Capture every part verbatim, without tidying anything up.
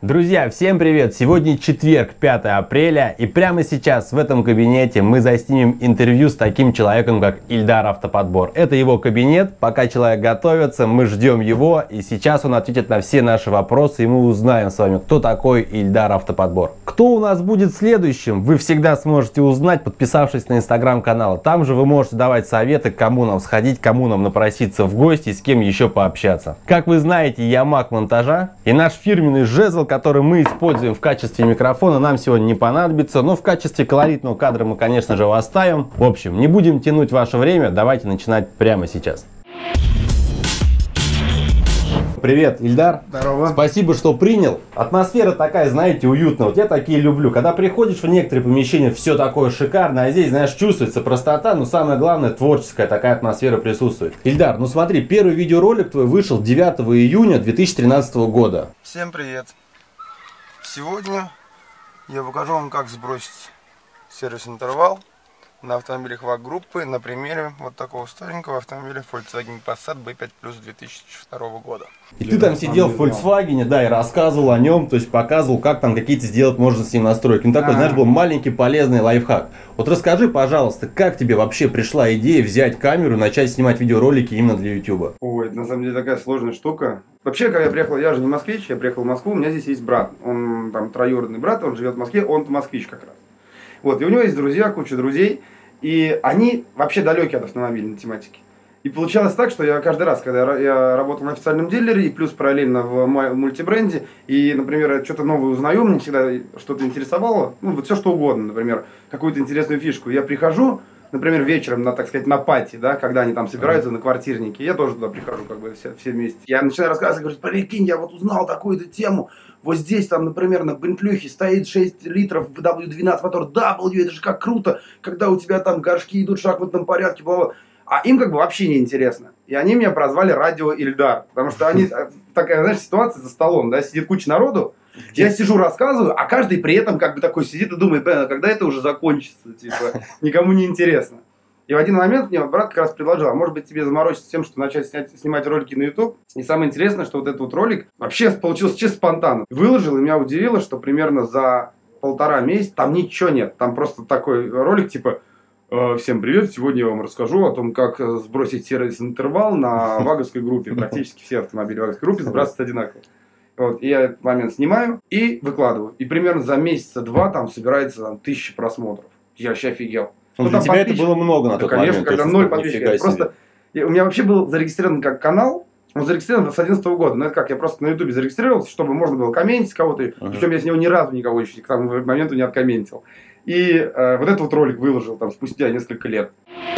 Друзья, всем привет! Сегодня четверг, пятое апреля, и прямо сейчас в этом кабинете мы заснимем интервью с таким человеком, как Ильдар Автоподбор. Это его кабинет, пока человек готовится, мы ждем его, и сейчас он ответит на все наши вопросы, и мы узнаем с вами, кто такой Ильдар Автоподбор. Кто у нас будет следующим, вы всегда сможете узнать, подписавшись на инстаграм-канал. Там же вы можете давать советы, кому нам сходить, кому нам напроситься в гости и с кем еще пообщаться. Как вы знаете, я маг монтажа, и наш фирменный жезл, который мы используем в качестве микрофона, нам сегодня не понадобится, но в качестве колоритного кадра мы, конечно же, его оставим. В общем, не будем тянуть ваше время, давайте начинать прямо сейчас. Привет, Ильдар. Здорово. Спасибо, что принял. Атмосфера такая, знаете, уютная. Вот я такие люблю. Когда приходишь в некоторые помещения, все такое шикарное, а здесь, знаешь, чувствуется простота, но самое главное, творческая такая атмосфера присутствует. Ильдар, ну смотри, первый видеоролик твой вышел девятого июня две тысячи тринадцатого года. Всем привет. Сегодня я покажу вам, как сбросить сервис-интервал на автомобилях ВАГ-группы на примере вот такого старенького автомобиля Volkswagen Passat би пять плюс две тысячи второго года. И ты там сидел в Volkswagen, да, и рассказывал о нем, то есть показывал, как там какие-то сделать можно с ним настройки. Ну такой, а -а -а. знаешь, был маленький полезный лайфхак. Вот расскажи, пожалуйста, как тебе вообще пришла идея взять камеру и начать снимать видеоролики именно для YouTube? Ой, это на самом деле такая сложная штука. Вообще, когда я приехал, я же не москвич, я приехал в Москву, у меня здесь есть брат. Он там троюродный брат, он живет в Москве, он москвич как раз. Вот, и у него есть друзья, куча друзей, и они вообще далекие от автомобильной тематики. И получалось так, что я каждый раз, когда я работал на официальном дилере и плюс параллельно в мультибренде, и, например, я что-то новое узнаю, мне всегда что-то интересовало, ну, вот все что угодно, например, какую-то интересную фишку. Я прихожу, например, вечером, на, так сказать, на пати, да, когда они там собираются на квартирнике, я тоже туда прихожу, как бы, все, все вместе. Я начинаю рассказывать, говорю, прикинь, я вот узнал такую-то тему, вот здесь там, например, на Бентлюхе стоит шесть литров дабл ю двенадцать мотор, дабл ю, это же как круто, когда у тебя там горшки идут в шахматном порядке, бла-бла. А им как бы вообще не интересно. И они меня прозвали Радио Ильдар, потому что они, такая, знаешь, ситуация за столом, да, сидит куча народу, я сижу, рассказываю, а каждый при этом как бы такой сидит и думает, блин, а когда это уже закончится, типа, никому не интересно. И в один момент мне брат как раз предложил, а может быть тебе заморочиться тем, что начать снять, снимать ролики на YouTube. И самое интересное, что вот этот вот ролик вообще получился чисто спонтанно. Выложил, и меня удивило, что примерно за полтора месяца там ничего нет. Там просто такой ролик типа... Всем привет! Сегодня я вам расскажу о том, как сбросить сервис-интервал на ваговской группе. Практически все автомобили ваговской группы сбрасываются одинаково. Вот, и я этот момент снимаю и выкладываю. И примерно за месяца-два там собирается там, тысяча просмотров. Я вообще офигел. Ну, для тебя это было много на тот да, конечно, момент. когда ноль подписчиков. Просто у меня вообще был зарегистрирован как канал. Он зарегистрирован с две тысячи одиннадцатого года. Но это как, я просто на ютубе зарегистрировался, чтобы можно было комментить кого-то. Uh-huh. Причем я с него ни разу никого еще к тому моменту не откомментил. И э, вот этот вот ролик выложил там спустя несколько лет.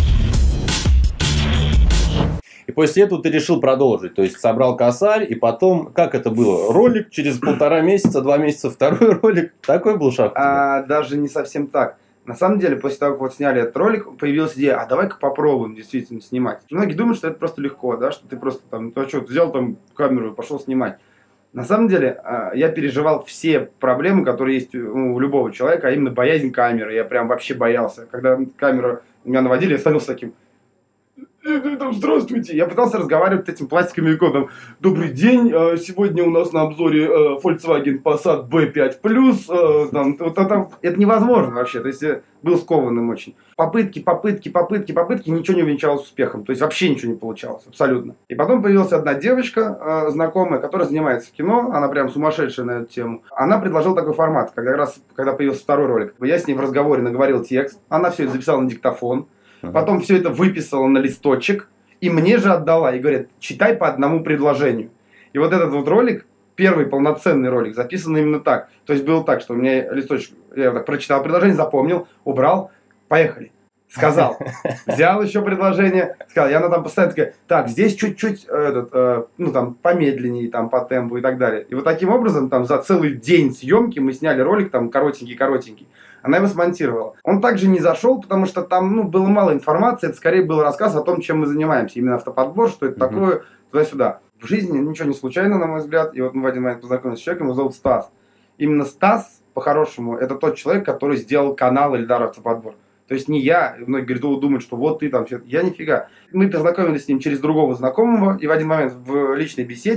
И после этого ты решил продолжить. То есть собрал косарь, и потом, как это было? Ролик, через полтора месяца, два месяца второй ролик. Такой был шаг? А, даже не совсем так. На самом деле, после того, как вот сняли этот ролик, появилась идея, а давай-ка попробуем действительно снимать. Многие думают, что это просто легко, да, что ты просто там, ну что, взял там камеру и пошел снимать. На самом деле, я переживал все проблемы, которые есть у любого человека, а именно боязнь камеры. Я прям вообще боялся. Когда камеру меня наводили, я становился таким... Здравствуйте. Я пытался разговаривать с этим пластиковым иконом. Добрый день. Сегодня у нас на обзоре Volkswagen Passat би пять плюс. Там, вот это, это невозможно вообще. То есть был скованным очень. Попытки, попытки, попытки, попытки. Ничего не увенчалось успехом. То есть вообще ничего не получалось. Абсолютно. И потом появилась одна девочка знакомая, которая занимается кино. Она прям сумасшедшая на эту тему. Она предложила такой формат. Когда, как раз, когда появился второй ролик. Я с ней в разговоре наговорил текст. Она все это записала на диктофон. Потом все это выписала на листочек и мне же отдала. И говорит, читай по одному предложению. И вот этот вот ролик, первый полноценный ролик, записан именно так. То есть было так, что у меня листочек, я так прочитал предложение, запомнил, убрал, поехали. Сказал. Взял еще предложение, сказал. И она там постоянно такая, так, здесь чуть-чуть, этот, э, ну там, помедленнее, там, по темпу и так далее. И вот таким образом, там, за целый день съемки мы сняли ролик, там, коротенький-коротенький. Она его смонтировала. Он также не зашел, потому что там, ну, было мало информации. Это скорее был рассказ о том, чем мы занимаемся. Именно автоподбор, что это mm-hmm. такое, туда-сюда. В жизни ничего не случайно, на мой взгляд. И вот мы в один момент познакомились с человеком, его зовут Стас. Именно Стас, по-хорошему, это тот человек, который сделал канал Ильдар Автоподбор. То есть не я, многие говорят, думают, что вот ты там все. Я нифига. Мы познакомились с ним через другого знакомого, и в один момент в личной беседе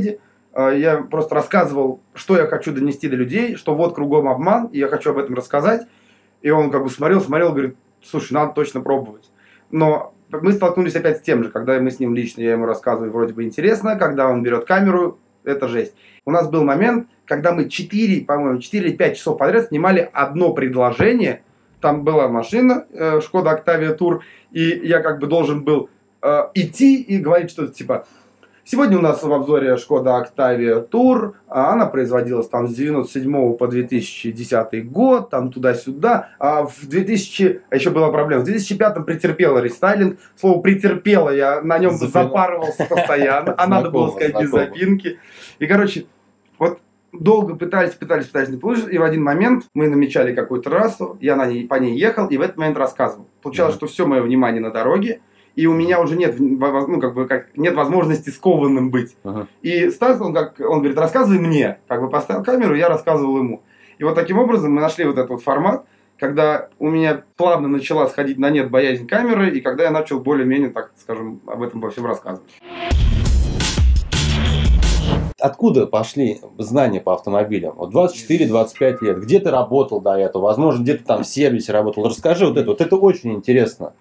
я просто рассказывал, что я хочу донести до людей, что вот кругом обман, и я хочу об этом рассказать. И он как бы смотрел, смотрел, говорит, слушай, надо точно пробовать. Но мы столкнулись опять с тем же, когда мы с ним лично, я ему рассказываю, вроде бы интересно, когда он берет камеру, это жесть. У нас был момент, когда мы четыре, по-моему, четыре или пять часов подряд снимали одно предложение. Там была машина, э, Шкода Октавия Тур, и я как бы должен был э, идти и говорить что-то типа: сегодня у нас в обзоре Шкода Октавия Тур, а она производилась там с девяносто седьмого по две тысячи десятый год, там туда-сюда. А в две тысячи, а еще была проблема, в две тысячи пятом претерпела рестайлинг. Слово претерпела, я на нем Запила. запарывался постоянно, а надо было сказать без запинки. И, короче, вот долго пытались, пытались, пытались не получилось, и в один момент мы намечали какую-то трассу, я на ней, по ней ехал, и в этот момент рассказывал. Получалось, mm-hmm. что все мое внимание на дороге, и у меня уже нет, ну, как бы, как, нет возможности скованным быть. Uh-huh. И Стас, он, как, он говорит, рассказывай мне. Как бы поставил камеру, я рассказывал ему. И вот таким образом мы нашли вот этот вот формат, когда у меня плавно начала сходить на нет боязнь камеры, и когда я начал более-менее, так скажем, об этом во всем рассказывать. Откуда пошли знания по автомобилям? Вот двадцать четыре - двадцать пять лет. Где ты работал до этого? Возможно, где-то там в сервисе работал. Расскажи вот это. Вот это очень интересно.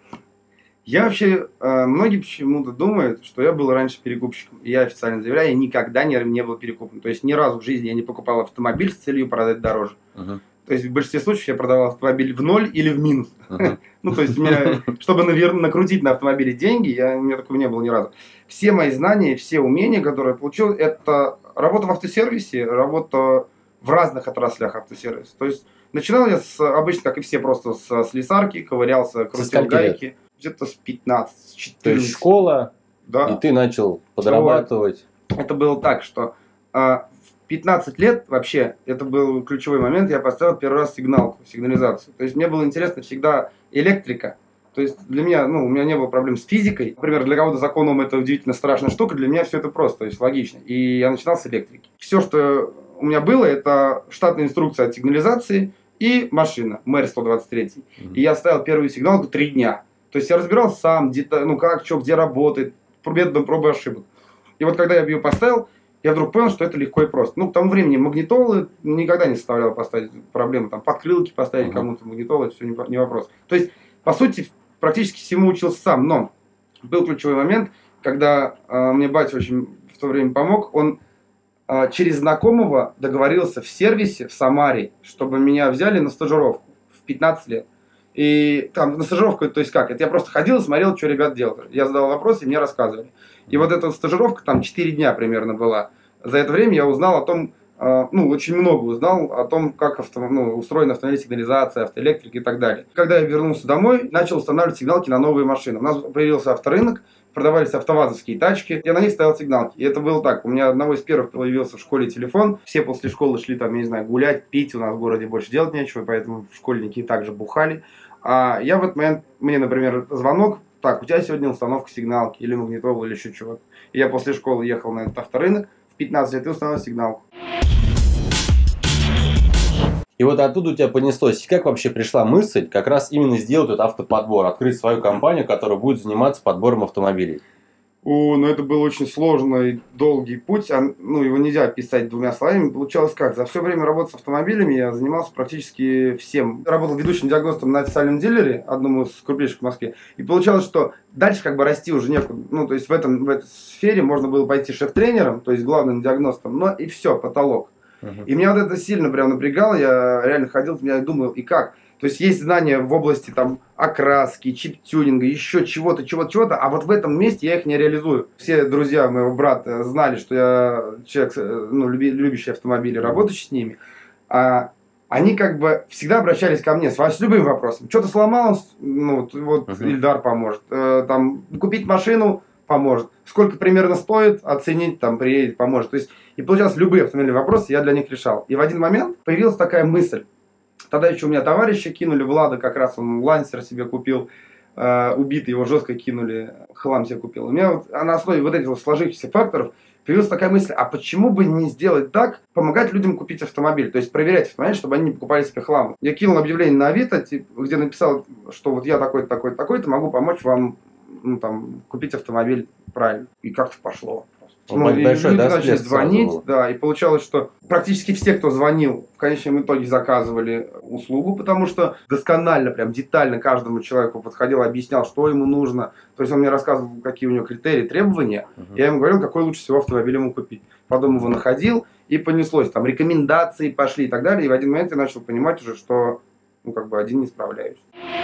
Я вообще, э, многие почему-то думают, что я был раньше перекупщиком. И я официально заявляю, я никогда не, не был перекупом. То есть ни разу в жизни я не покупал автомобиль с целью продать дороже. Uh-huh. То есть в большинстве случаев я продавал автомобиль в ноль или в минус. Uh-huh. Ну, то есть, у меня, чтобы навер... накрутить на автомобиле деньги, я, у меня такого не было ни разу. Все мои знания, все умения, которые я получил, это работа в автосервисе, работа в разных отраслях автосервиса. То есть начинал я с, обычно, как и все, просто с слесарки, ковырялся, крутил гайки. Лет? Где-то с пятнадцати, четырнадцати. То есть школа, да. И ты начал подрабатывать. Это было так, что а, в пятнадцать лет вообще, это был ключевой момент, я поставил первый раз сигналку, сигнализацию. То есть мне было интересно всегда электрика. То есть для меня, ну, у меня не было проблем с физикой. Например, для кого-то законом это удивительно страшная штука, для меня все это просто, то есть логично. И я начинал с электрики. Все, что у меня было, это штатная инструкция от сигнализации и машина, Мэр сто двадцать три. Mm-hmm. И я ставил первую сигналку три дня. То есть я разбирал сам, деталь, ну как, что, где работает, методом пробы ошибок. И вот когда я ее поставил, я вдруг понял, что это легко и просто. Ну, к тому времени магнитолы никогда не составляло поставить проблемы. Там подкрылки поставить uh-huh. кому-то, магнитолы, это все не, не вопрос. То есть, по сути, практически всему учился сам. Но был ключевой момент, когда э, мне батя очень в то время помог. Он э, через знакомого договорился в сервисе в Самаре, чтобы меня взяли на стажировку в пятнадцать лет. И там на стажировку, то есть как? Это я просто ходил и смотрел, что ребят делают. Я задавал вопросы, и мне рассказывали. И вот эта стажировка там четыре дня примерно была. За это время я узнал о том, ну, очень много узнал о том, как авто, ну, устроена автомобильная сигнализация, автоэлектрика и так далее. Когда я вернулся домой, начал устанавливать сигналки на новые машины. У нас появился авторынок, продавались автовазовские тачки, я на них ставил сигналки. И это было так, у меня одного из первых появился в школе телефон, все после школы шли там, я не знаю, гулять, пить, у нас в городе больше делать нечего, поэтому школьники также бухали. А я в этот момент, мне, например, звонок, так, у тебя сегодня установка сигналки, или магнитолы, или еще чего-то. И я после школы ехал на этот авторынок, в пятнадцать лет и установил сигналку. И вот оттуда у тебя понеслось. Как вообще пришла мысль как раз именно сделать этот автоподбор, открыть свою компанию, которая будет заниматься подбором автомобилей? О, ну это был очень сложный, долгий путь. А, ну, его нельзя описать двумя словами. Получалось как? За все время работы с автомобилями я занимался практически всем. Работал ведущим диагностом на официальном дилере, одном из крупнейших в Москве. И получалось, что дальше как бы расти уже некуда. Ну, то есть в, этом, в этой сфере можно было пойти шеф-тренером, то есть главным диагностом, но и все, потолок. Uh-huh. И меня вот это сильно прям напрягало. Я реально ходил, я думал, и как? То есть есть знания в области там окраски, чип-тюнинга, еще чего-то, чего-то, чего-то, а вот в этом месте я их не реализую. Все друзья моего брата знали, что я человек, ну, люби, любящий автомобили, работающий с ними. А они как бы всегда обращались ко мне с, с любым вопросом. Что-то сломалось, ну, вот uh-huh. Ильдар поможет. Э, там, купить машину поможет. Сколько примерно стоит, оценить, там, приедет, поможет. То есть, и получалось, любые автомобильные вопросы я для них решал. И в один момент появилась такая мысль. Тогда еще у меня товарища кинули, Влада как раз он лансер себе купил, э, убитый, его жестко кинули, хлам себе купил. У меня вот, а на основе вот этих вот сложившихся факторов появилась такая мысль, а почему бы не сделать так, помогать людям купить автомобиль, то есть проверять автомобиль, чтобы они не покупали себе хлам. Я кинул объявление на Авито, типа, где написал, что вот я такой-то, такой-то, такой-то, могу помочь вам, ну, там, купить автомобиль правильно. И как-то пошло. Ну, и большой, люди да, начали всплеск сразу звонить, был. да, и получалось, что практически все, кто звонил, в конечном итоге заказывали услугу, потому что досконально, прям детально каждому человеку подходил, объяснял, что ему нужно. То есть он мне рассказывал, какие у него критерии, требования. Uh-huh. Я ему говорил, какой лучше всего автомобиль ему купить. Потом его находил, и понеслось. Там рекомендации пошли и так далее. И в один момент я начал понимать уже, что ну, как бы один не справляюсь.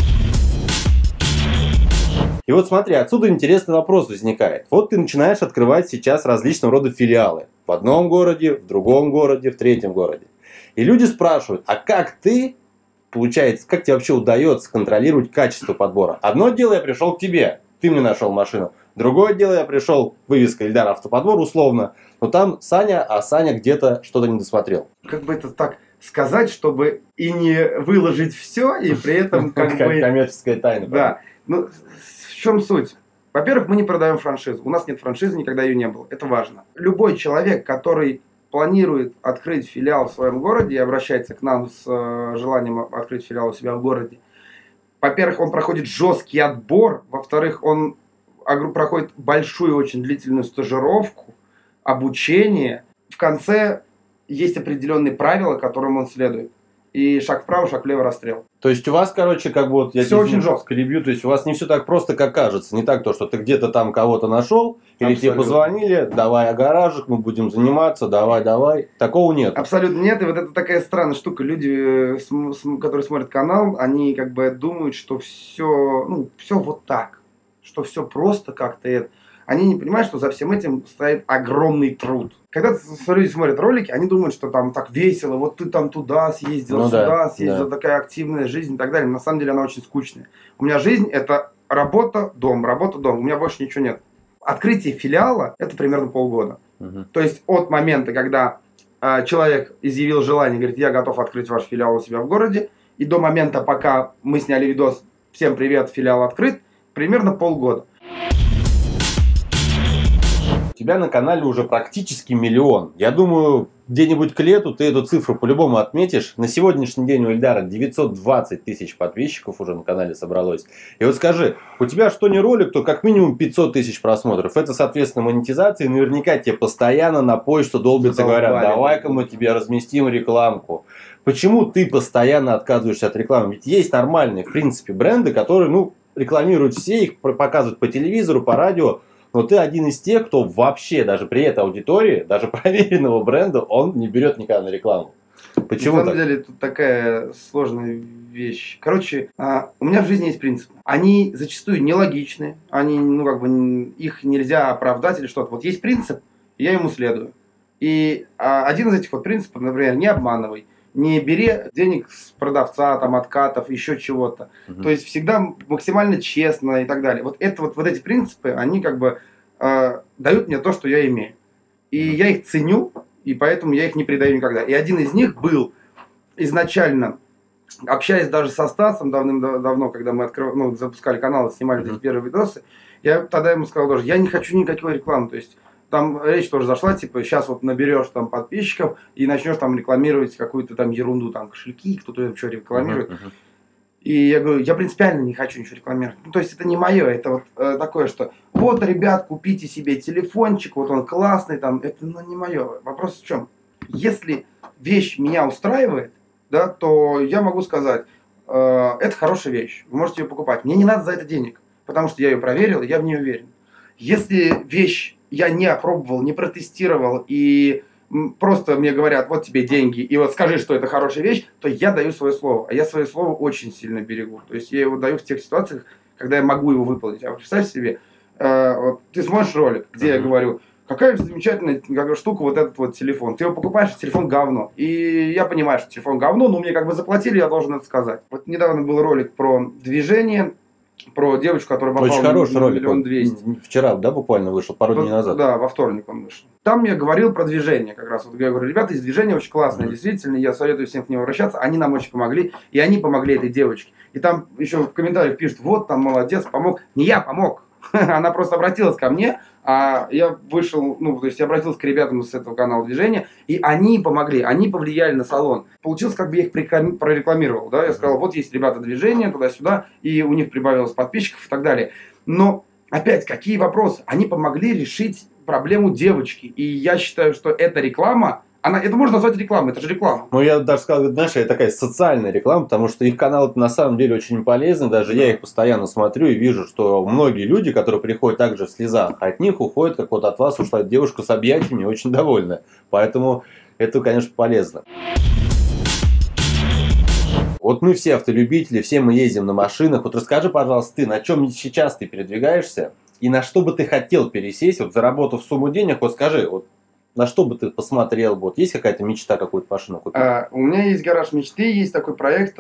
И вот смотри, отсюда интересный вопрос возникает. Вот ты начинаешь открывать сейчас различного рода филиалы. В одном городе, в другом городе, в третьем городе. И люди спрашивают, а как ты, получается, как тебе вообще удается контролировать качество подбора? Одно дело, я пришел к тебе, ты мне нашел машину. Другое дело, я пришел, вывеска Ильдар Автоподбор, условно. Но там Саня, а Саня где-то что-то не досмотрел. Как бы это так сказать, чтобы и не выложить все, и при этом как бы... Коммерческая тайна. Да. Ну, в чем суть? Во-первых, мы не продаем франшизу. У нас нет франшизы, никогда ее не было. Это важно. Любой человек, который планирует открыть филиал в своем городе и обращается к нам с э, желанием открыть филиал у себя в городе, во-первых, он проходит жесткий отбор. Во-вторых, он проходит большую, очень длительную стажировку, обучение. В конце есть определенные правила, которым он следует. И шаг вправо, шаг влево, расстрел. То есть у вас, короче, как бы вот я все очень жестко. Перебью, то есть у вас не все так просто, как кажется. Не так то, что ты где-то там кого-то нашел, или Абсолютно. Тебе позвонили, давай гаражик, мы будем заниматься, давай, давай. Такого нет. Абсолютно нет. И вот это такая странная штука. Люди, которые смотрят канал, они как бы думают, что все, ну, все вот так. Что все просто как-то это. Они не понимают, что за всем этим стоит огромный труд. Когда люди смотрят ролики, они думают, что там так весело, вот ты там туда съездил, ну, сюда да, съездил, да. Такая активная жизнь и так далее. На самом деле она очень скучная. У меня жизнь – это работа, дом, работа, дом. У меня больше ничего нет. Открытие филиала – это примерно полгода. Угу. То есть от момента, когда э, человек изъявил желание, говорит, я готов открыть ваш филиал у себя в городе, и до момента, пока мы сняли видос «Всем привет, филиал открыт», примерно полгода. У тебя на канале уже практически миллион. Я думаю, где-нибудь к лету ты эту цифру по-любому отметишь. На сегодняшний день у Ильдара девятьсот двадцать тысяч подписчиков уже на канале собралось. И вот скажи, у тебя что не ролик, то как минимум пятьсот тысяч просмотров. Это, соответственно, монетизация. И наверняка тебе постоянно на почту долбятся, говорят, давай-ка мы тебе разместим рекламку. Почему ты постоянно отказываешься от рекламы? Ведь есть нормальные, в принципе, бренды, которые, ну, рекламируют все, их показывают по телевизору, по радио. Но ты один из тех, кто вообще, даже при этой аудитории, даже проверенного бренда, он не берет никогда на рекламу. Почему На самом так? деле, тут такая сложная вещь. Короче, а, у меня в жизни есть принципы. Они зачастую нелогичны, они, ну, как бы, их нельзя оправдать или что-то. Вот есть принцип, я ему следую. И а, один из этих вот принципов, например, не обманывай. Не бери денег с продавца, там, откатов, еще чего-то. Угу. То есть всегда максимально честно и так далее. Вот, это, вот, вот эти принципы, они как бы э, дают мне то, что я имею. И угу. я их ценю, и поэтому я их не предаю никогда. И один из них был изначально, общаясь даже со Стасом давным-давно, когда мы открыв... ну, запускали канал, снимали угу. эти первые видосы, я тогда ему сказал тоже, я не хочу никакой рекламы. То есть там речь тоже зашла, типа, сейчас вот наберешь там подписчиков и начнешь там рекламировать какую-то там ерунду, там кошельки, кто-то там что рекламирует. Uh-huh, uh-huh. И я говорю, я принципиально не хочу ничего рекламировать. Ну, то есть это не мое, это вот э, такое, что вот, ребят, купите себе телефончик, вот он классный, там, это ну, не мое. Вопрос в чем? Если вещь меня устраивает, да, то я могу сказать, э, это хорошая вещь, вы можете ее покупать. Мне не надо за это денег, потому что я ее проверил, и я в ней уверен. Если вещь я не опробовал, не протестировал, и просто мне говорят, вот тебе деньги, и вот скажи, что это хорошая вещь, то я даю свое слово. А я свое слово очень сильно берегу. То есть я его даю в тех ситуациях, когда я могу его выполнить. А вот представь себе, э, вот ты смотришь ролик, где uh-huh. я говорю, какая же замечательная какая штука вот этот вот телефон. Ты его покупаешь, телефон говно. И я понимаю, что телефон говно, но мне как бы заплатили, я должен это сказать. Вот недавно был ролик про движение, про девочку, которая попала Очень хороший на ролик. миллион двести. Вчера, да, буквально вышел, пару дней назад. Да, во вторник он вышел. Там я говорил про движение как раз. Вот я говорю, ребята, из движения очень классное, mm-hmm. действительно, я советую всем к ним обращаться. Они нам очень помогли, и они помогли этой девочке. И там еще в комментариях пишут, вот там молодец, помог. Не я помог. Она просто обратилась ко мне, а я вышел, ну, то есть я обратился к ребятам с этого канала движения, и они помогли, они повлияли на салон. Получилось, как бы я их прорекламировал, да, я сказал, вот есть ребята движения, туда-сюда, и у них прибавилось подписчиков и так далее. Но, опять, какие вопросы? Они помогли решить проблему девочки. И я считаю, что эта реклама, она, это можно назвать рекламой, это же реклама. Ну, я даже сказал, знаешь, это такая социальная реклама, потому что их канал на самом деле очень полезный. Даже да. Я их постоянно смотрю и вижу, что многие люди, которые приходят также в слезах, от них уходят, как вот от вас ушла девушка с объятиями, очень довольна. Поэтому это, конечно, полезно. Вот мы все автолюбители, все мы ездим на машинах. Вот расскажи, пожалуйста, ты, на чем сейчас ты передвигаешься и на что бы ты хотел пересесть, вот заработав сумму денег, вот скажи, вот на что бы ты посмотрел, вот есть какая-то мечта какую-то машину купить? А, у меня есть гараж мечты, есть такой проект,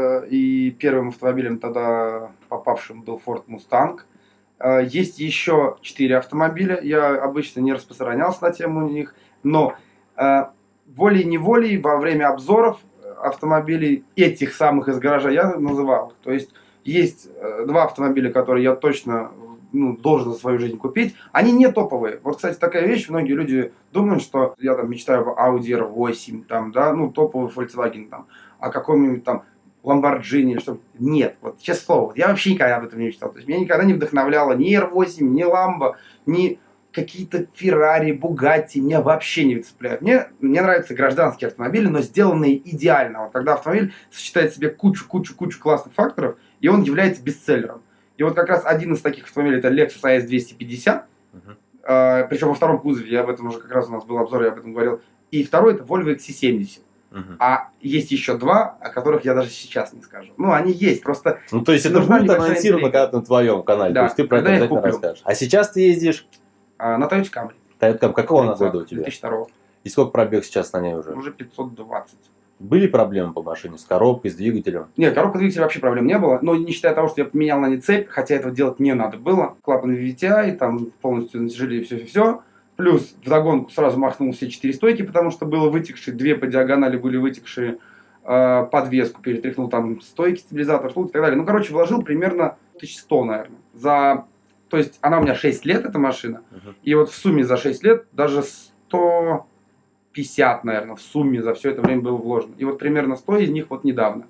и первым автомобилем тогда попавшим был Ford Mustang. Есть еще четыре автомобиля, я обычно не распространялся на тему них, но волей-неволей во время обзоров автомобилей этих самых из гаража я называл. То есть есть два автомобиля, которые я точно ну, должен за свою жизнь купить. Они не топовые. Вот, кстати, такая вещь. Многие люди думают, что я там мечтаю об Audi эр восемь, там, да, ну, топовый Volkswagen, там, о каком-нибудь там Lamborghini или что-то. Нет, вот, честное слово, я вообще никогда об этом не мечтал. То есть меня никогда не вдохновляло ни эр восемь, ни Lambo, ни какие-то Феррари, Бугатти меня вообще не цепляют. Мне, мне нравятся гражданские автомобили, но сделанные идеально. Вот когда автомобиль сочетает в себе кучу-кучу-кучу классных факторов, и он является бестселлером. И вот как раз один из таких автомобилей это Lexus эй эс двести пятьдесят. Uh-huh. э, причем во втором кузове, я об этом уже как раз у нас был обзор, я об этом говорил. И второй это Volvo икс си семьдесят. Uh-huh. А есть еще два, о которых я даже сейчас не скажу. Ну, они есть, просто... Ну, то есть это будет анонсировано когда-то на твоем канале, да, то есть ты про это обязательно расскажешь. А сейчас ты ездишь? На Toyota Camry. Toyota Camry. Какого она года у тебя? две тысячи второго. И сколько пробег сейчас на ней уже? Уже пятьсот двадцать. Были проблемы по машине с коробкой, с двигателем? Нет, коробка двигателя вообще проблем не было. Но не считая того, что я поменял на ней цепь, хотя этого делать не надо было. Клапан ви ви ти ай, там полностью натяжили все-все-все. Плюс вдогонку сразу махнул все четыре стойки, потому что было вытекшие, две по диагонали были вытекшие, э, подвеску перетряхнул, там стойки, стабилизатор, штук и так далее. Ну, короче, вложил примерно тысяч сто, наверное. За... То есть она у меня шесть лет, эта машина. Uh-huh. И вот в сумме за шесть лет даже сто пятьдесят, наверное, в сумме за все это время было вложено. И вот примерно сто из них вот недавно.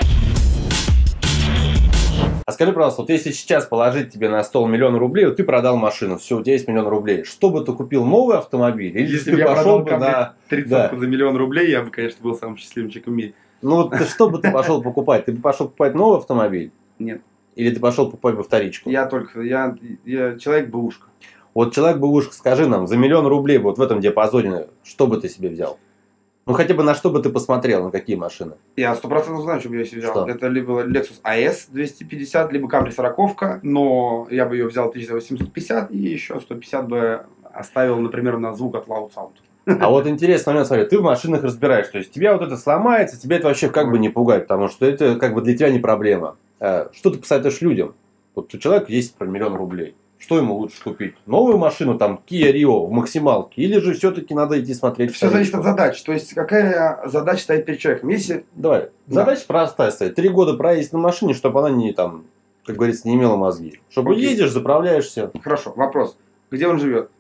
А скажи, пожалуйста, вот если сейчас положить тебе на стол миллион рублей, вот ты продал машину, все, у тебя есть миллион рублей. Что бы ты купил, новый автомобиль? Или если ты бы я пошел бы на тридцатку да. за миллион рублей, я бы, конечно, был самым счастливым человеком в мире. Ну вот что бы ты пошел покупать? Ты бы пошел покупать новый автомобиль? Нет. Или ты пошел покупать бы вторичку? Я только, я, я человек-бэушка. Вот человек-бэушка, скажи нам, за миллион рублей вот в этом диапазоне, что бы ты себе взял? Ну хотя бы на что бы ты посмотрел, на какие машины? Я сто процентов знаю, что бы я себе взял. Что? Это либо Lexus эй эс двести пятьдесят, либо Camry сорок, но я бы ее взял тысяча восемьсот пятьдесят и еще сто пятьдесят бы оставил, например, на звук от Loud Sound. А вот интересный момент, смотри, ты в машинах разбираешь, то есть тебя вот это сломается, тебя это вообще как бы не пугает, потому что это как бы для тебя не проблема. Что ты посоветуешь людям? Вот у человека есть про миллион рублей. Что ему лучше купить? Новую машину, там, Kia Rio в максималке? Или же все-таки надо идти смотреть? Все зависит от задач. То есть, какая задача стоит перед человеком. Если... Давай. Да. Задача простая стоит. Три года проездить на машине, чтобы она не, там, как говорится, не имела мозги. Чтобы Окей. едешь, заправляешься. Хорошо. Вопрос. Где он живет?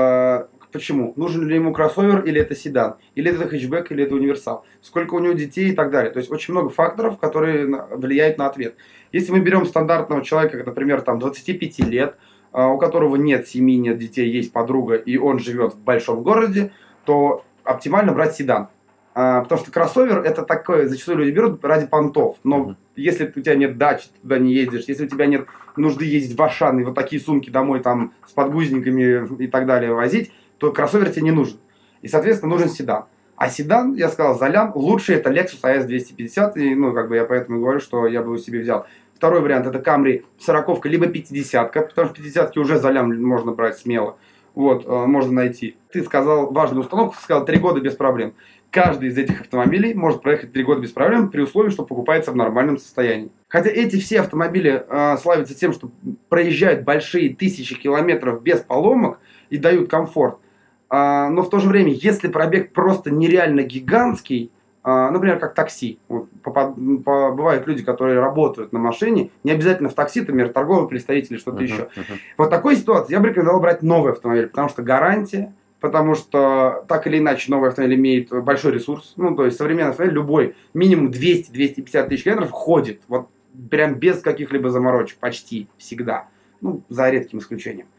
Почему? Нужен ли ему кроссовер, или это седан? Или это хэтчбэк, или это универсал? Сколько у него детей и так далее. То есть, очень много факторов, которые влияют на ответ. Если мы берем стандартного человека, например, там, двадцати пяти лет, у которого нет семьи, нет детей, есть подруга, и он живет в большом городе, то оптимально брать седан. Потому что кроссовер это такое, зачастую люди берут ради понтов. Но mm-hmm. если у тебя нет дачи, ты туда не ездишь, если у тебя нет нужды ездить в Ашан и вот такие сумки домой там с подгузниками и так далее возить, то кроссовер тебе не нужен. И, соответственно, нужен седан. А седан, я сказал, за лям, лучше это Lexus эй эс двести пятьдесят, и, ну, как бы я поэтому говорю, что я бы его себе взял. Второй вариант это Camry сорок, либо пятьдесят, потому что пятидесятки уже за лям можно брать смело. Вот, можно найти. Ты сказал важную установку, сказал три года без проблем. Каждый из этих автомобилей может проехать три года без проблем при условии, что покупается в нормальном состоянии. Хотя эти все автомобили э, славятся тем, что проезжают большие тысячи километров без поломок и дают комфорт. Э, но в то же время, если пробег просто нереально гигантский, э, например, как такси. Вот, попад, по, бывают люди, которые работают на машине, не обязательно в такси, например, торговый представитель или что-то uh-huh, еще. Uh-huh. Вот в такой ситуации я бы рекомендовал брать новый автомобиль, потому что гарантия, потому что так или иначе новый автомобиль имеет большой ресурс. Ну, то есть современный автомобиль любой минимум двести - двести пятьдесят тысяч километров ходит. Вот прям без каких-либо заморочек. Почти всегда. Ну, за редким исключением.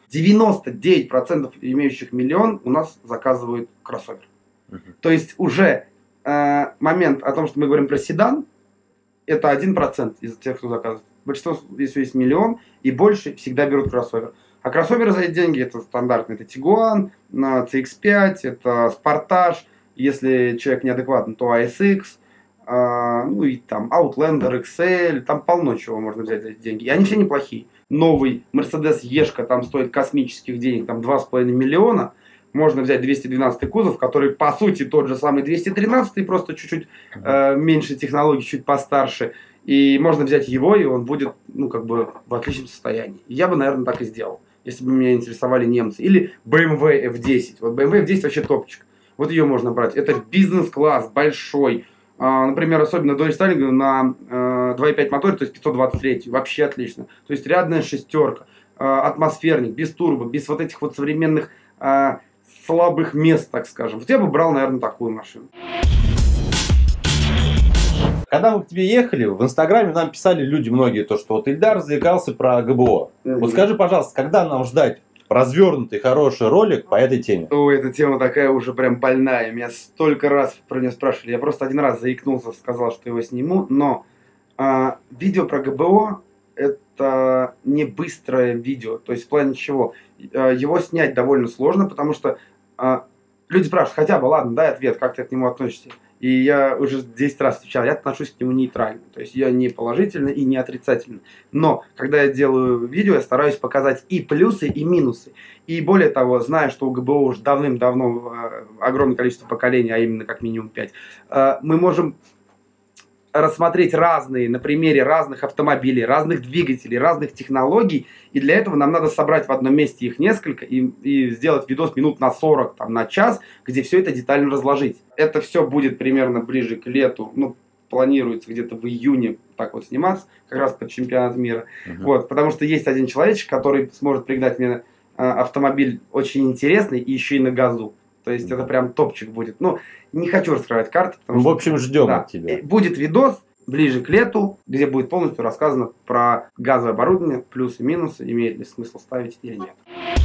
девяносто девять процентов имеющих миллион у нас заказывают кроссовер. Uh-huh. То есть уже э, момент о том, что мы говорим про седан, это один процент из тех, кто заказывает. Большинство, если есть миллион и больше, всегда берут кроссовер. А кроссоверы за эти деньги это стандартно. Это Tiguan, си икс пять, это Sportage. Если человек неадекватный, то эй эс икс. Э, ну и там Outlander, икс эль. Там полно чего можно взять за эти деньги. И они все неплохие. Новый Mercedes E-шка там стоит космических денег, там два с половиной миллиона. Можно взять двести двенадцатый кузов, который по сути тот же самый двести тринадцатый, просто чуть-чуть э, меньше технологий, чуть постарше. И можно взять его, и он будет, ну, как бы в отличном состоянии. Я бы, наверное, так и сделал, если бы меня интересовали немцы. Или бэ эм вэ эф десять. Вот бэ эм вэ эф десять вообще топчик. Вот ее можно брать. Это бизнес-класс большой. А, например, особенно до рестайлинга на э, два и пять моторе, то есть пятьсот двадцать три. Вообще отлично. То есть рядная шестерка, э, атмосферник, без турбо, без вот этих вот современных э, слабых мест, так скажем. Вот я бы брал, наверное, такую машину. Когда мы к тебе ехали, в Инстаграме нам писали люди многие, то, что вот Ильдар заикался про гэ бэ о. Mm-hmm. Вот скажи, пожалуйста, когда нам ждать развернутый хороший ролик по этой теме? Ой, эта тема такая уже прям больная. Меня столько раз про нее спрашивали. Я просто один раз заикнулся, сказал, что его сниму. Но а, видео про гэ бэ о это не быстрое видео. То есть в плане чего? А, его снять довольно сложно, потому что а, люди спрашивают, хотя бы, ладно, дай ответ, как ты к нему относишься. И я уже десять раз отвечал, я отношусь к нему нейтрально. То есть я не положительно и не отрицательно. Но когда я делаю видео, я стараюсь показать и плюсы, и минусы. И более того, зная, что у гэ бэ о уже давным-давно огромное количество поколений, а именно как минимум пять, мы можем рассмотреть разные, на примере разных автомобилей, разных двигателей, разных технологий. И для этого нам надо собрать в одном месте их несколько и, и сделать видос минут на сорок, там, на час, где все это детально разложить. Это все будет примерно ближе к лету. Ну, планируется где-то в июне так вот сниматься, как раз под чемпионат мира. Uh-huh. Вот, потому что есть один человечек, который сможет пригнать мне а, автомобиль очень интересный и еще и на газу. То есть это прям топчик будет. Ну, не хочу раскрывать карты. Ну, в общем, ждем да, от тебя. Будет видос ближе к лету, где будет полностью рассказано про газовое оборудование, плюсы и минусы, имеет ли смысл ставить или нет.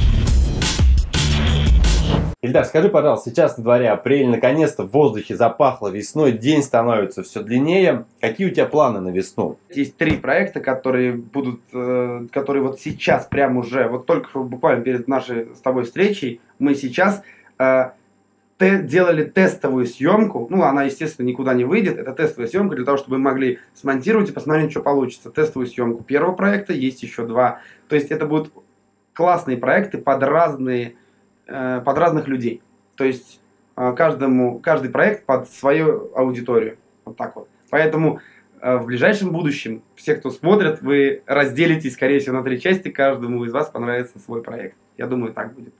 Ильдар, скажи, пожалуйста, сейчас на дворе апрель, наконец-то в воздухе запахло весной, день становится все длиннее. Какие у тебя планы на весну? Есть три проекта, которые будут, э, которые вот сейчас прям уже, вот только буквально перед нашей с тобой встречей, мы сейчас э, те, делали тестовую съемку. Ну, она, естественно, никуда не выйдет. Это тестовая съемка для того, чтобы мы могли смонтировать и посмотреть, что получится. Тестовую съемку первого проекта, есть еще два. То есть это будут классные проекты под разные под разных людей. То есть каждому, каждый проект под свою аудиторию. Вот так вот. Поэтому в ближайшем будущем все, кто смотрит, вы разделитесь, скорее всего, на три части. Каждому из вас понравится свой проект. Я думаю, так будет.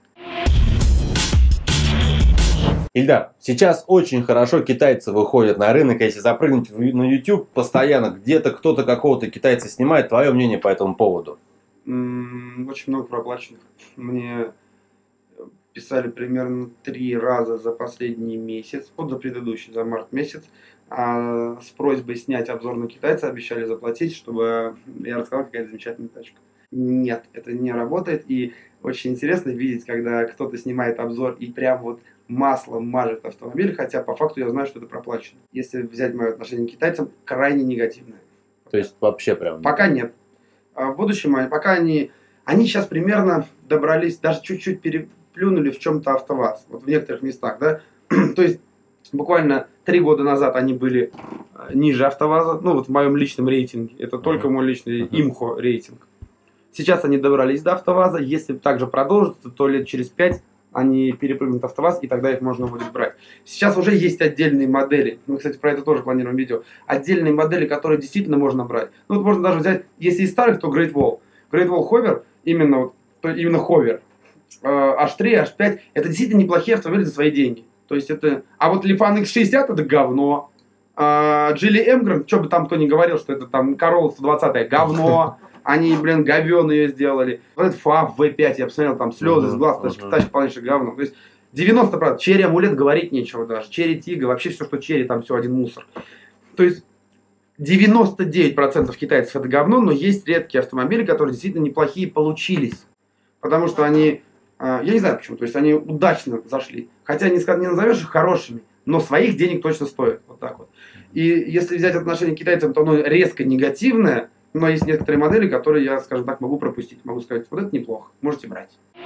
Ильдар, сейчас очень хорошо китайцы выходят на рынок. Если запрыгнуть на YouTube, постоянно где-то кто-то какого-то китайца снимает. Твое мнение по этому поводу? Очень много проплаченных. Мне писали примерно три раза за последний месяц, вот за предыдущий, за март месяц, а с просьбой снять обзор на китайца, обещали заплатить, чтобы я рассказал, какая замечательная тачка. Нет, это не работает, и очень интересно видеть, когда кто-то снимает обзор и прям вот маслом мажет автомобиль, хотя по факту я знаю, что это проплачено. Если взять мое отношение к китайцам, крайне негативное. То есть вообще прям... Пока нет. А в будущем, пока они... Они сейчас примерно добрались, даже чуть-чуть пере... плюнули в чем-то АвтоВАЗ, вот в некоторых местах, да, то есть буквально три года назад они были ниже АвтоВАЗа, ну вот в моем личном рейтинге, это uh-huh. только мой личный uh-huh. имхо рейтинг. Сейчас они добрались до АвтоВАЗа, если также продолжится, то лет через пять они перепрыгнут в АвтоВАЗ, и тогда их можно будет брать. Сейчас уже есть отдельные модели, мы, кстати, про это тоже планируем видео, отдельные модели, которые действительно можно брать. Ну вот можно даже взять, если из старых, то Great Wall. Great Wall Hover, именно, вот, именно Hover, эйч три, эйч пять, это действительно неплохие автомобили за свои деньги. То есть это... А вот Lifan икс шестьдесят это говно. А Geely Emgrand, что бы там кто ни говорил, что это там Corolla сто двадцать, говно. Они, блин, говёно ее сделали. Вот этот фаб ви пять, я посмотрел, там слезы с глаз, тачка, тачка полнейшее говно. То есть девяносто процентов. Черри Амулет говорить нечего даже. Черри Тига, вообще все, что черри, там все один мусор. То есть девяносто девять процентов китайцев это говно, но есть редкие автомобили, которые действительно неплохие получились. Потому что они, я не знаю почему, то есть они удачно зашли. Хотя не, не назовешь их хорошими, но своих денег точно стоят. Вот так вот. И если взять отношение к китайцам, то оно резко негативное, но есть некоторые модели, которые я, скажем так, могу пропустить. Могу сказать, вот это неплохо, можете брать.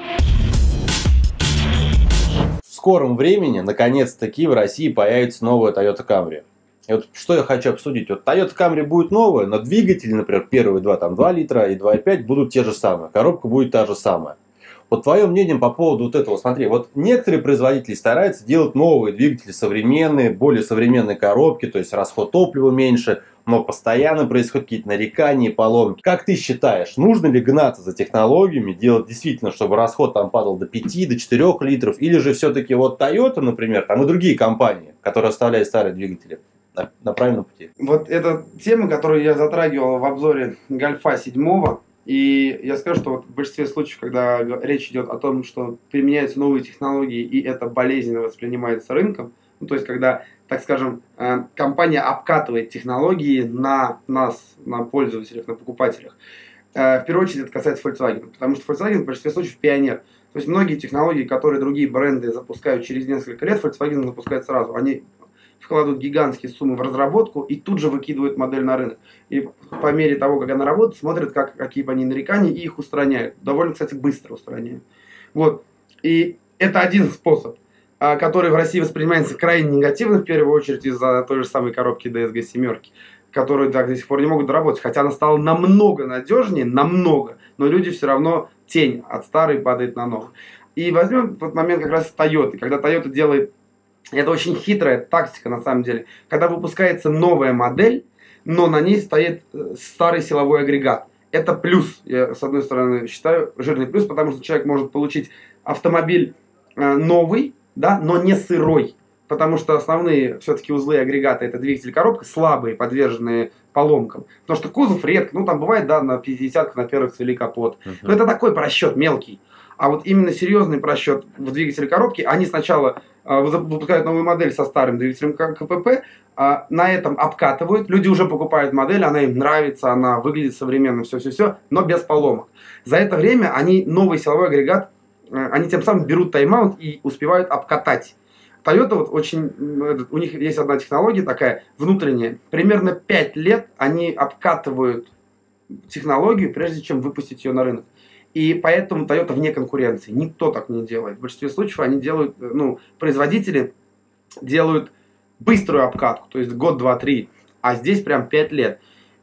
В скором времени, наконец-таки, в России появится новая Toyota Camry. И вот что я хочу обсудить. Вот Toyota Camry будет новая, но двигатели, например, первые два, там два литра и два и пять будут те же самые. Коробка будет та же самая. Вот твое мнение по поводу вот этого. Смотри, вот некоторые производители стараются делать новые двигатели современные, более современные коробки, то есть расход топлива меньше, но постоянно происходят какие-то нарекания и поломки. Как ты считаешь, нужно ли гнаться за технологиями, делать действительно, чтобы расход там падал до пяти, до четырёх литров, или же все-таки вот Toyota, например, там и другие компании, которые оставляют старые двигатели, на, на правильном пути? Вот эта тема, которую я затрагивал в обзоре Гольфа седьмого, и я скажу, что вот в большинстве случаев, когда речь идет о том, что применяются новые технологии и это болезненно воспринимается рынком, ну, то есть когда, так скажем, компания обкатывает технологии на нас, на пользователях, на покупателях. В первую очередь это касается Volkswagen, потому что Volkswagen в большинстве случаев пионер. То есть многие технологии, которые другие бренды запускают через несколько лет, Volkswagen запускает сразу. Они вкладывают гигантские суммы в разработку и тут же выкидывают модель на рынок. И по мере того, как она работает, смотрят, как, какие по ней нарекания, и их устраняют. Довольно, кстати, быстро устраняют. Вот. И это один способ, который в России воспринимается крайне негативно, в первую очередь из-за той же самой коробки ди эс джи семь, которую так до сих пор не могут доработать. Хотя она стала намного надежнее, намного, но люди все равно тень от старой падает на новую. И возьмем тот момент как раз с Toyota. Когда Toyota делает... Это очень хитрая тактика на самом деле. Когда выпускается новая модель, но на ней стоит старый силовой агрегат. Это плюс, я с одной стороны считаю, жирный плюс, потому что человек может получить автомобиль новый, да, но не сырой. Потому что основные все-таки узлы агрегата, это двигатель, коробка, слабые, подверженные поломкам. Потому что кузов редко, ну там бывает, да, на пятидесятках, на первых цвели капот. Uh-huh. Но это такой просчет мелкий. А вот именно серьезный просчет в двигателе коробки, они сначала э, выпускают новую модель со старым двигателем КПП, э, на этом обкатывают, люди уже покупают модель, она им нравится, она выглядит современно, все-все-все, но без поломок. За это время они новый силовой агрегат, э, они тем самым берут тайм-аут и успевают обкатать. Toyota, вот очень, у них есть одна технология такая, внутренняя, примерно пять лет они обкатывают технологию, прежде чем выпустить ее на рынок. И поэтому Toyota вне конкуренции. Никто так не делает. В большинстве случаев они делают, ну, производители делают быструю обкатку, то есть год, два, три, а здесь прям пять лет.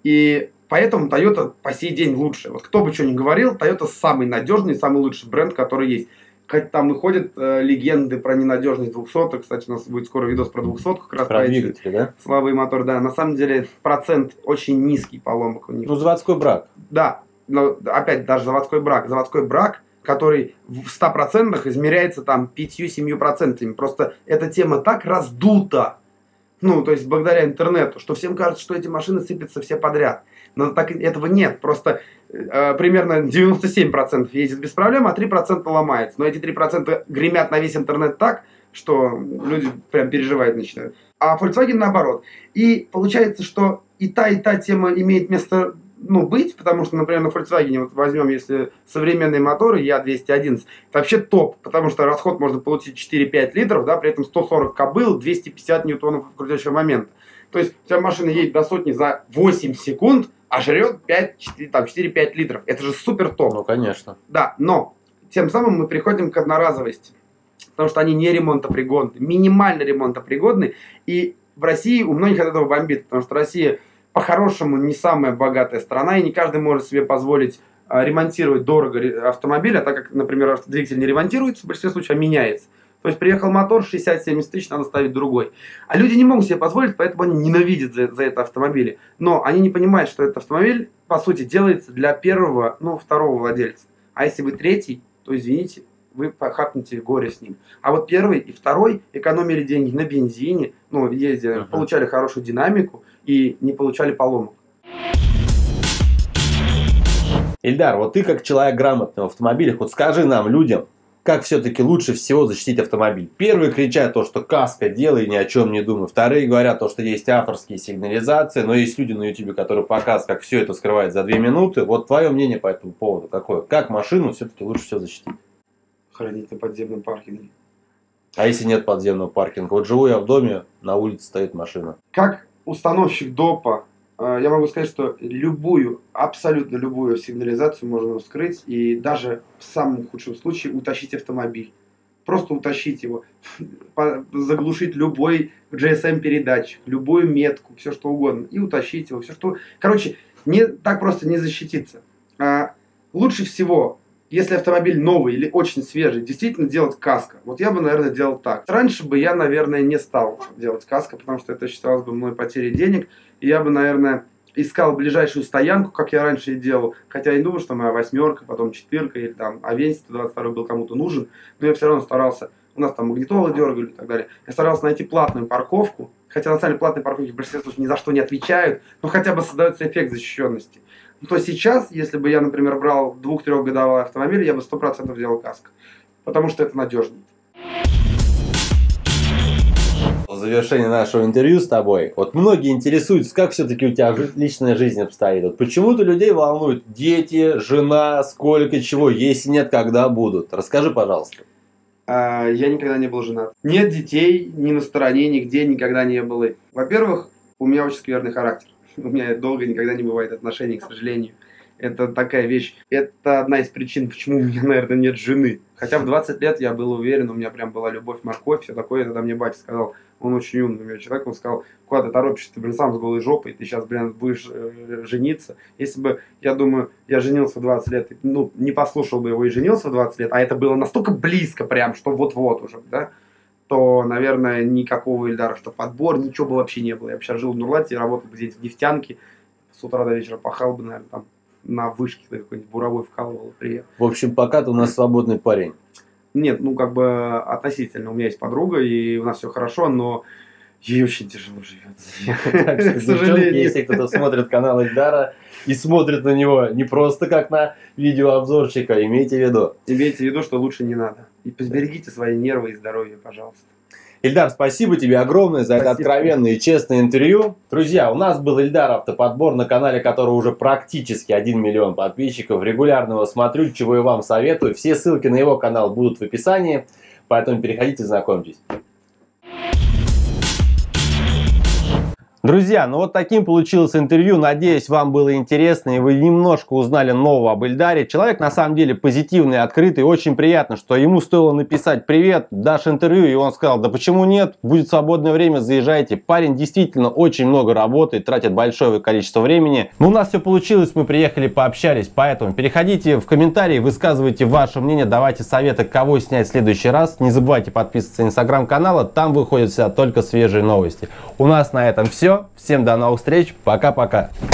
И поэтому Toyota по сей день лучше. Вот кто бы что ни говорил, Toyota самый надежный, самый лучший бренд, который есть. Хоть там и ходят э, легенды про ненадежность двухсоток. Кстати, у нас будет скоро видос про двухсотку. Как раз про двигатели, да? Слабый мотор, да. На самом деле процент очень низкий поломок у них. Ну, заводской брак. Да. Но опять даже заводской брак. Заводской брак, который в ста процентах измеряется там пятью-семью процентами. Просто эта тема так раздута, ну, то есть благодаря интернету, что всем кажется, что эти машины сыпятся все подряд. Но так этого нет. Просто э, примерно девяносто семь процентов ездит без проблем, а три процента ломается. Но эти три процента гремят на весь интернет так, что люди прям переживать начинают. А Volkswagen наоборот. И получается, что и та, и та тема имеет место, ну, быть, потому что, например, на Volkswagen, вот возьмем, если современные моторы, Я двести одиннадцать, это вообще топ, потому что расход можно получить четыре-пять литров, да, при этом сто сорок кобыл, двести пятьдесят ньютонов крутящего момента. То есть у тебя машина едет до сотни за восемь секунд, а жрет четыре-пять литров. Это же супер топ. Ну, конечно. Да, но тем самым мы приходим к одноразовости, потому что они не ремонтопригодны, минимально ремонтопригодны, и в России у многих от этого бомбит, потому что Россия по-хорошему не самая богатая страна, и не каждый может себе позволить а, ремонтировать дорого автомобиль, а так как, например, двигатель не ремонтируется, в большинстве случаев меняется. То есть приехал мотор, шестьдесят-семьдесят тысяч, надо ставить другой. А люди не могут себе позволить, поэтому они ненавидят за, за это автомобили. Но они не понимают, что этот автомобиль, по сути, делается для первого, ну, второго владельца. А если вы третий, то, извините, вы хапнете горе с ним. А вот первый и второй экономили деньги на бензине, ну, ездили, uh-huh. получали хорошую динамику и не получали поломок. Ильдар, вот ты как человек грамотный в автомобилях, вот скажи нам, людям, как все-таки лучше всего защитить автомобиль. Первые кричат то, что каска, делай, ни о чем не думай. Вторые говорят то, что есть авторские сигнализации, но есть люди на ютубе, которые показывают, как все это скрывает за две минуты. Вот твое мнение по этому поводу какое? Как машину все-таки лучше всего защитить? Хранить на подземном паркинге. А если нет подземного паркинга? Вот живу я в доме, на улице стоит машина. Как установщик допа, я могу сказать, что любую, абсолютно любую сигнализацию можно вскрыть и даже в самом худшем случае утащить автомобиль. Просто утащить его, заглушить любой джи эс эм-передатчик, любую метку, все что угодно, и утащить его, все что... Короче, не, так просто не защититься. А лучше всего, если автомобиль новый или очень свежий, действительно делать каско. Вот я бы, наверное, делал так. Раньше бы я, наверное, не стал делать каско, потому что это считалось бы мной потерей денег. И я бы, наверное, искал ближайшую стоянку, как я раньше и делал. Хотя я не думаю, что моя восьмерка, потом четырка или там Авенси сто двадцать второй был кому-то нужен. Но я все равно старался, у нас там магнитолы дергали и так далее. Я старался найти платную парковку. Хотя на самом деле платные парковки в большинстве случаев ни за что не отвечают, но хотя бы создается эффект защищенности. То сейчас, если бы я, например, брал двух-трехгодовой автомобиль, я бы сто процентов делал каско. Потому что это надежнее. В завершении нашего интервью с тобой, вот многие интересуются, как все-таки у тебя личная жизнь обстоит. Вот почему-то людей волнуют дети, жена, сколько чего, если нет, когда будут. Расскажи, пожалуйста. А, я никогда не был женат. Нет детей, ни на стороне, нигде никогда не было. Во-первых, у меня очень скверный характер. У меня долго никогда не бывает отношений, к сожалению. Это такая вещь. Это одна из причин, почему у меня, наверное, нет жены. Хотя в двадцать лет я был уверен, у меня прям была любовь, морковь, все такое. И тогда мне батя сказал, он очень умный у меня человек, он сказал, куда ты торопишься, ты, блин, сам с голой жопой, ты сейчас, блин, будешь э, жениться. Если бы, я думаю, я женился в двадцать лет, ну, не послушал бы его и женился в двадцать лет, а это было настолько близко прям, что вот-вот уже, да, то, наверное, никакого Ильдара Автоподбор, ничего бы вообще не было. Я бы сейчас жил в Нурлате, работал бы где-нибудь в нефтянке, с утра до вечера пахал бы, наверное, там на вышке какой-нибудь буровой вкалывал, приехал. В общем, пока ты у нас свободный парень. Нет, ну как бы относительно. У меня есть подруга, и у нас все хорошо, но ей очень тяжело живется. К сожалению. Если кто-то смотрит канал Ильдара и смотрит на него не просто как на видеообзорчика, имейте в виду. Имейте в виду, что лучше не надо. И поберегите свои нервы и здоровье, пожалуйста. Ильдар, спасибо тебе огромное за спасибо. Это откровенное и честное интервью. Друзья, у нас был Ильдар Автоподбор, на канале которого уже практически один миллион подписчиков. Регулярно его смотрю, чего и вам советую. Все ссылки на его канал будут в описании, поэтому переходите, знакомьтесь. Друзья, ну вот таким получилось интервью. Надеюсь, вам было интересно и вы немножко узнали нового об Ильдаре. Человек на самом деле позитивный, открытый. Очень приятно, что ему стоило написать «Привет, дашь интервью?» И он сказал: да почему нет? Будет свободное время, заезжайте. Парень действительно очень много работает, тратит большое количество времени. Но у нас все получилось, мы приехали, пообщались. Поэтому переходите в комментарии, высказывайте ваше мнение, давайте советы, кого снять в следующий раз. Не забывайте подписываться на инстаграм-канал, там выходят всегда только свежие новости. У нас на этом все. Всем до новых встреч. Пока-пока.